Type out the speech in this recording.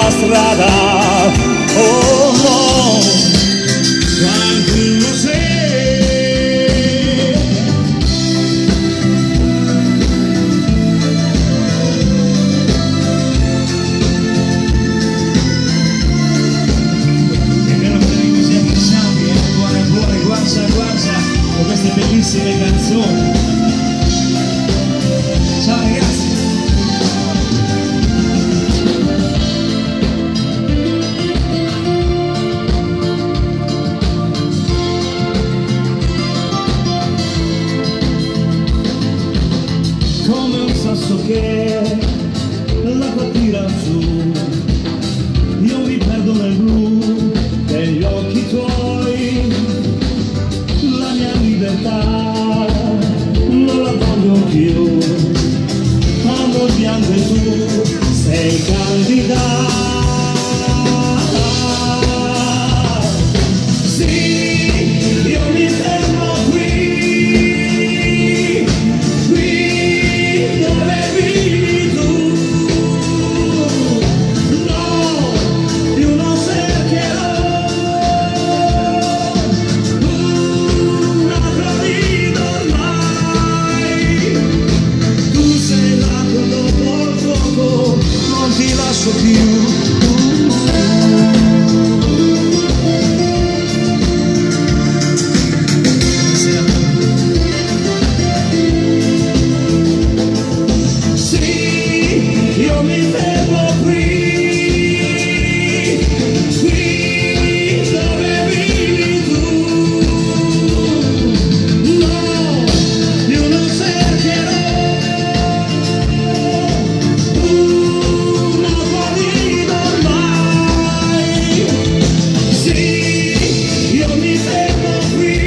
la strada, oh no, tranquillo sei. È vero che noi così avvicinati, cuore a cuore, guardia a guardia, con queste bellissime canzoni. Ciao ragazzi. Come un sasso che l'acqua tira su, io mi perdo nel blu degli occhi tuoi, la mia libertà non la voglio più, amo il bianco e tu sei candida. Sì, io mi fermo qui. Io mi fermo qui.